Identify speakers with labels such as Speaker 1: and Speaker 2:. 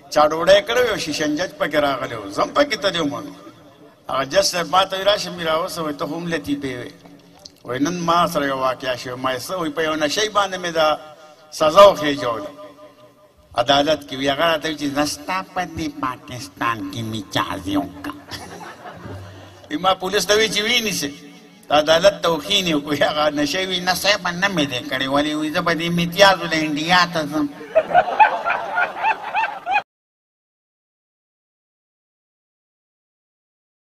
Speaker 1: چا ډوډۍ کړې یو شیشنجج پکې راغلی و زه هم پکې تللی وم هغه جج صاحب ما ته وایي راشه مې راوسه وایي ته خو هم لطیفې وې وایي نن ما سره یو واقعه شوې ما یې څه وایي په یو نشۍ باندې مې دا سزا وخېجوله عدالت کې وي هغه راته وایي چې زه ستا په دې پاکستان کې مې چازې وکړه ما پولیس ته وایي چې وینیسې د عدالت ته وښینې وکړو هغه نشۍ وي نه صاحبه نه مې دی کړې ولې وایي زه به دې امتیاز له انډیا ته ځم